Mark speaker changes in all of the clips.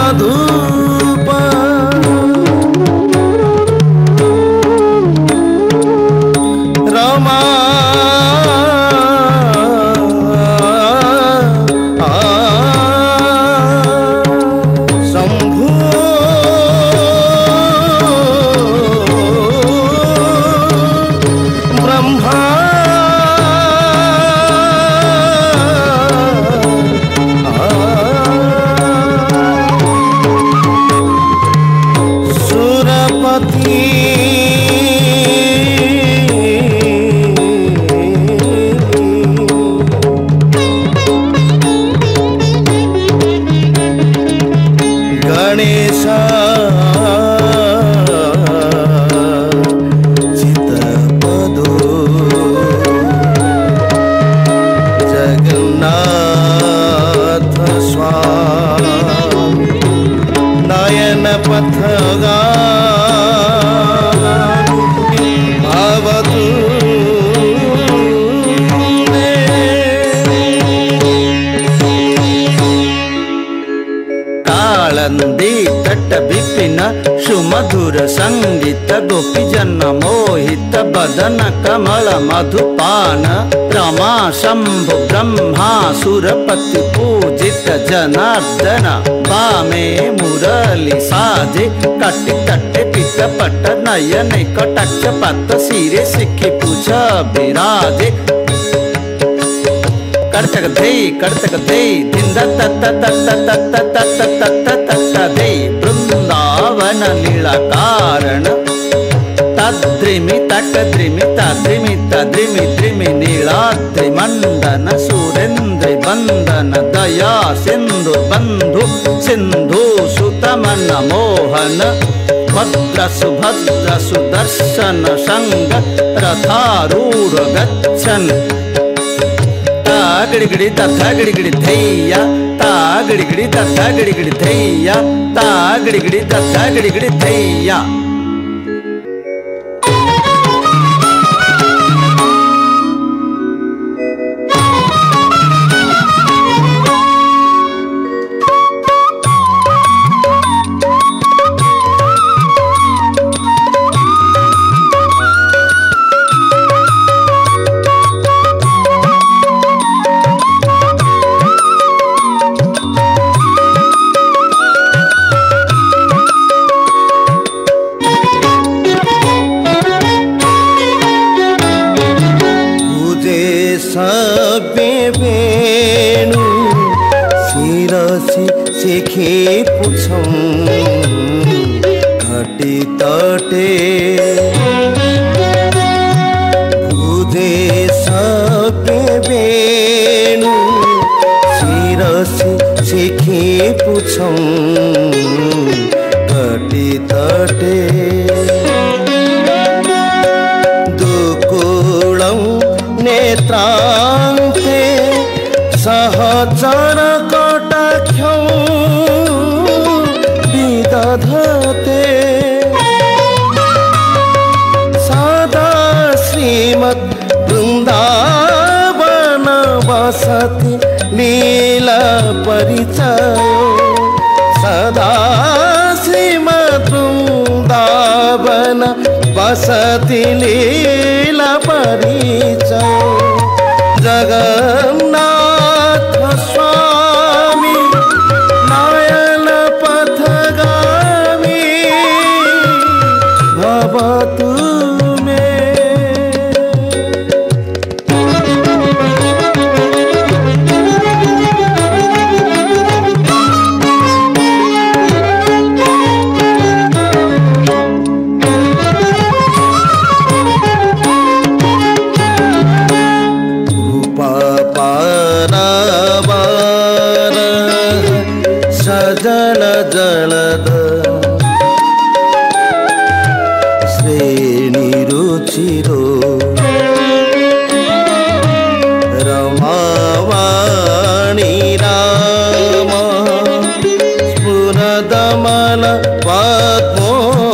Speaker 1: धूप रमा सुमधुर संगीत गोपी जन मोहित बदन कमल मधुपान रमा शंभु ब्रह्मा सुरपति पूजित जनार्दन बामे मुरली साजे कटि तटे पित पट नयन कटाक्ष पत सिरे सिखी पूछ विराजे कर्तक धे धिंद तत तत तत तत तत तत धे वृंदावन लीला कारण तद्रिमि तकद्रिमि तद्रिमि तद्रिमि द्रिमि नीलाद्रि मंदन सुरेंद्र बंदन दया सिंधु बंधु सिंधु सुतमन मोहन भद्र सुभद्र सुदर्शन संग रथारूढ़ गच्छन गिड़गिड़ी तथा गिड़गिड़ी धैया ता गिड़गिड़ी तथा गिड़गिड़ी धैया ता गिड़गिड़ी तथा गिड़गिड़ी धैया।
Speaker 2: सीखे पूछम घटी तटे बुझे सके बेणु सिरसी सीखे पूछम घटी तटे दुकुलम नेत्रांते सहचर कटाक्षं विदधते सदा श्रीमद् वृंदावन वसति लीला परिचय सदा श्रीमद् वृंदावन वसति लीला परिचय जगन्नाथ स्वामी नयन पथगामी भवतु मे। जल जलद श्रेणी रुचिरो रमावाणी राम स्फुरदमल पद्मो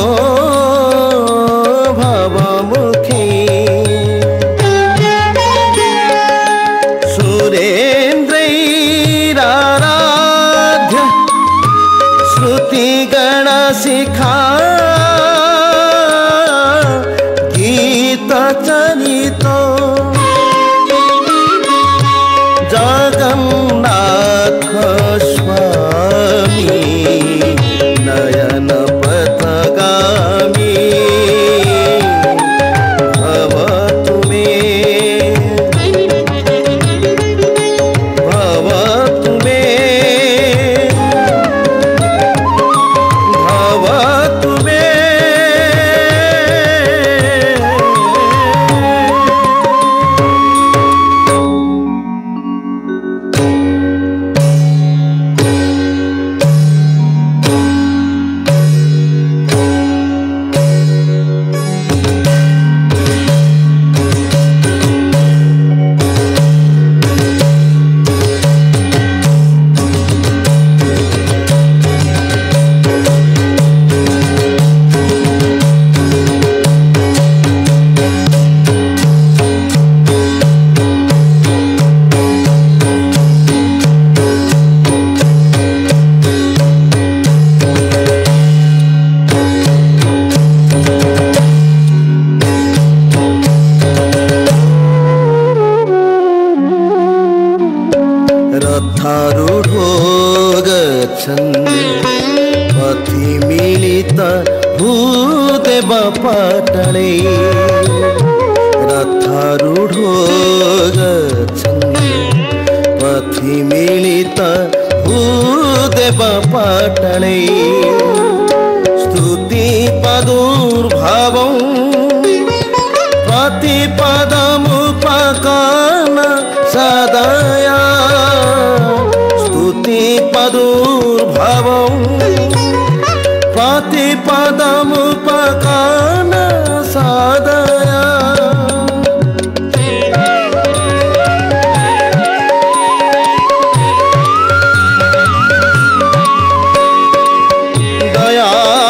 Speaker 2: भवमुखी सुरेन्द्रैराराध्य श्रुति गण शिखा गीत चरित जगन्नाथ स्वामी नयन पथगामी भवतु मे भवतु मे भवतु मे रथारूढो गच्छन् पथि मिलित भूदेव पटणे रथारूढो गच्छन् पथि मिलित भूदेव पटणे स्तुति पदुर्भावं प्रतिपदमुपकन सदया स्तुति पदुर्भावं प्रतिपदमुपकन सदया दया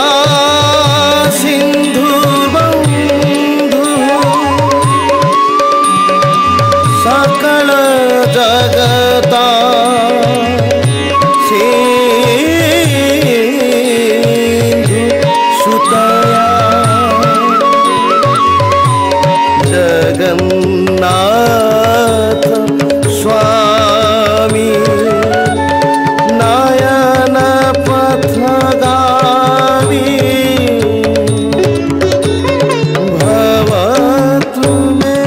Speaker 2: सिंधु बंधु सकल जगता सिंधु सुतया जगन्नाथ स्वामी नयन पथगामी भवतु मे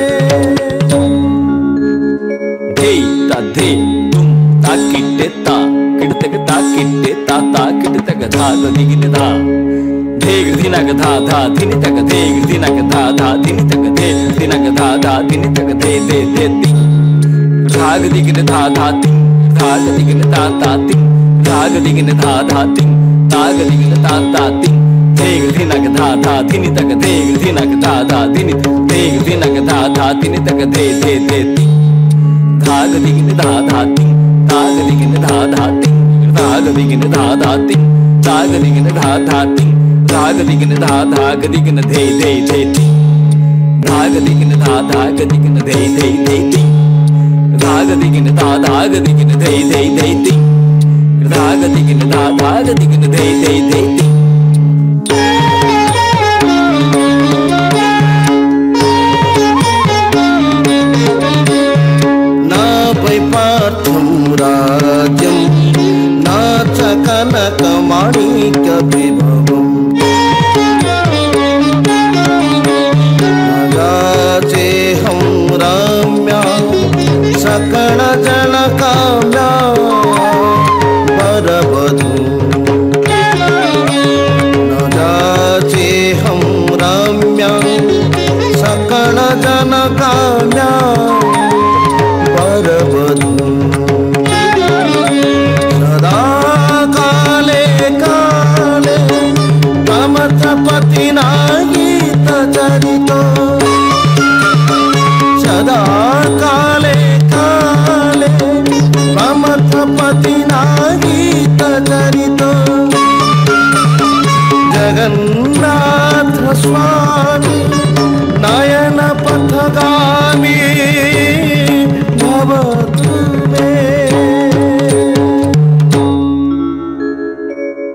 Speaker 1: धे ता धे तुम ता किटे ता किडतग ता किटे ता ता किडतग धा दिगिन धा धे गिदिनग धा धा धिनि तग धे गिदिनग धा धा धिनि तग धे गिदिनग धा धा धिनि तग धे दे दे ति धाग दिगिन धा धा ति धाग दिगिन ता ता ति धाग दिगिन धा धा ति ताग दिगिन ता ता ति धे गिदिनग धा धा धिनि तग धे गिदिनग धा धा धिनि धे गिदिनग धा धा धिनि तग धे दे दे ति धाग दिगिन धा धा ति ताग दिगिन धा धा ति धाग दिगिन धा धा ति ताग दिगिन धा धा ति धाग दिगिन धा धाग दिगिन धे धे धे ति धाग दिगिन धा धाग दिगिन धे धे धे ति धाग दिगिन धा धाग दिगिन धे धे धे ति धाग दिगिन धा धाग दिगिन धे धे धे ति
Speaker 2: ना वैपार्थं राज्यं ना च कनकमाणिक्यविभवम् राजेऽहं रम्या सकलजनकाम्या वरवधू न राजेऽहं रम्या सकलजनकाम्या वरवधू सदा काले काले कमथपतिना गीतचरितो सदा काले काले कमथपतिना गीतचरितो जगन्नाथ स्वामी नयन पथगामी भवतु मे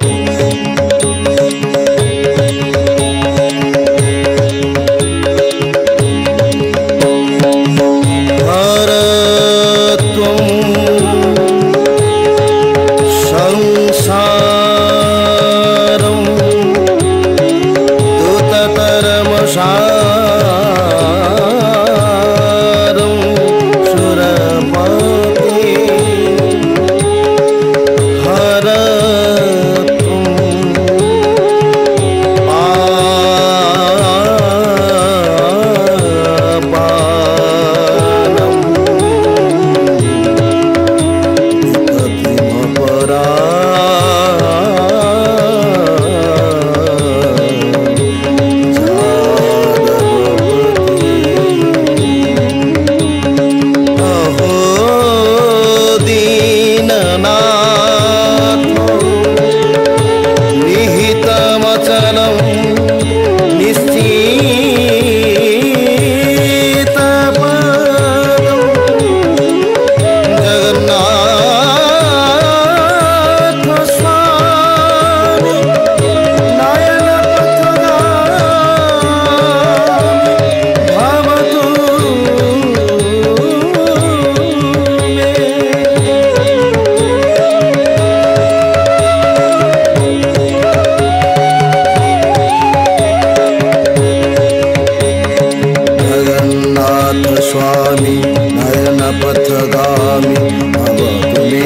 Speaker 2: स्वामी नयन पथगामी भवतु मे।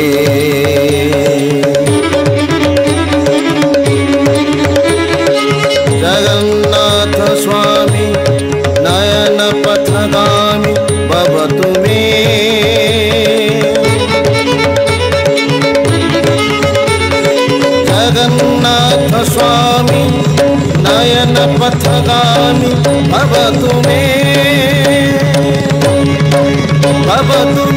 Speaker 2: जगन्नाथ स्वामी नयन पथगामी भवतु मे। जगन्नाथ स्वामी नयन पथगामी भवतु मे। भवतु